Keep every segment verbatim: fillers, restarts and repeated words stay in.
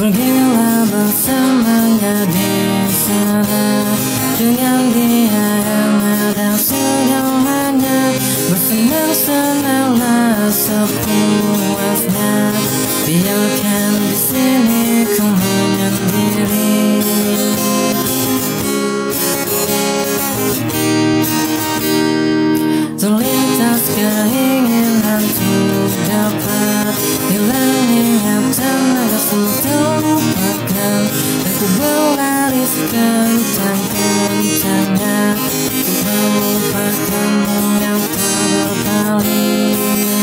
Pergilah bersamanya di sana, dengan dia yang ada segalanya. Bersenang-senanglah sepuasnya, biarkan di sini ku menyendiri. Terlintas keinginan untuk dapat hilang ingatan agar semua terlupakan, dan ku berlari sekencang-kencangnya untuk melupakanmu yang tak berpaling.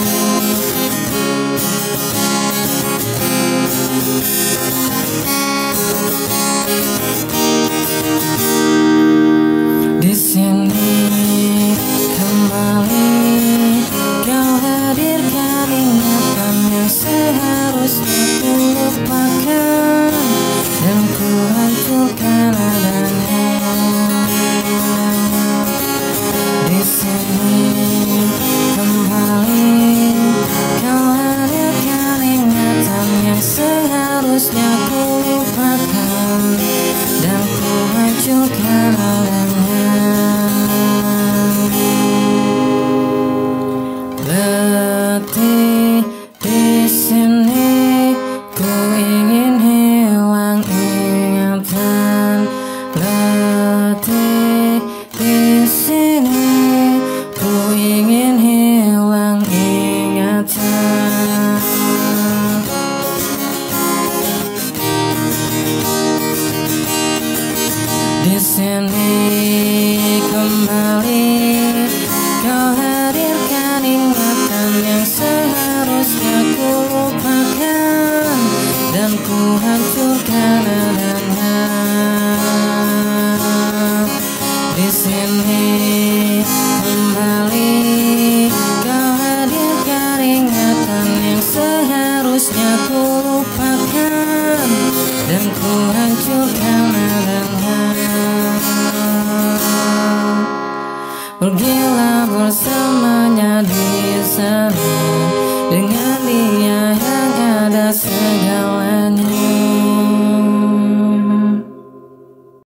Di sini kembali kau hadirkan ingatan yang seharusnya ku lupakan, dan ku hancurkan adanya. Di sini kembali kau hadirkan ingatan yang seharusnya ku lupakan, dan ku hancurkan adanya. Letih di sini ku ingin hilang ingatan. Letih di sini ku ingin hilang ingatan. Di sini kembali kau hadirkan ingatan yang seharusnya ku lupakan, dan ku hancurkan adanya. Di sini kembali kau hadirkan ingatan yang seharusnya ku lupakan, dan ku hancurkan adanya. Pergilah bersamanya di sana, dengan dia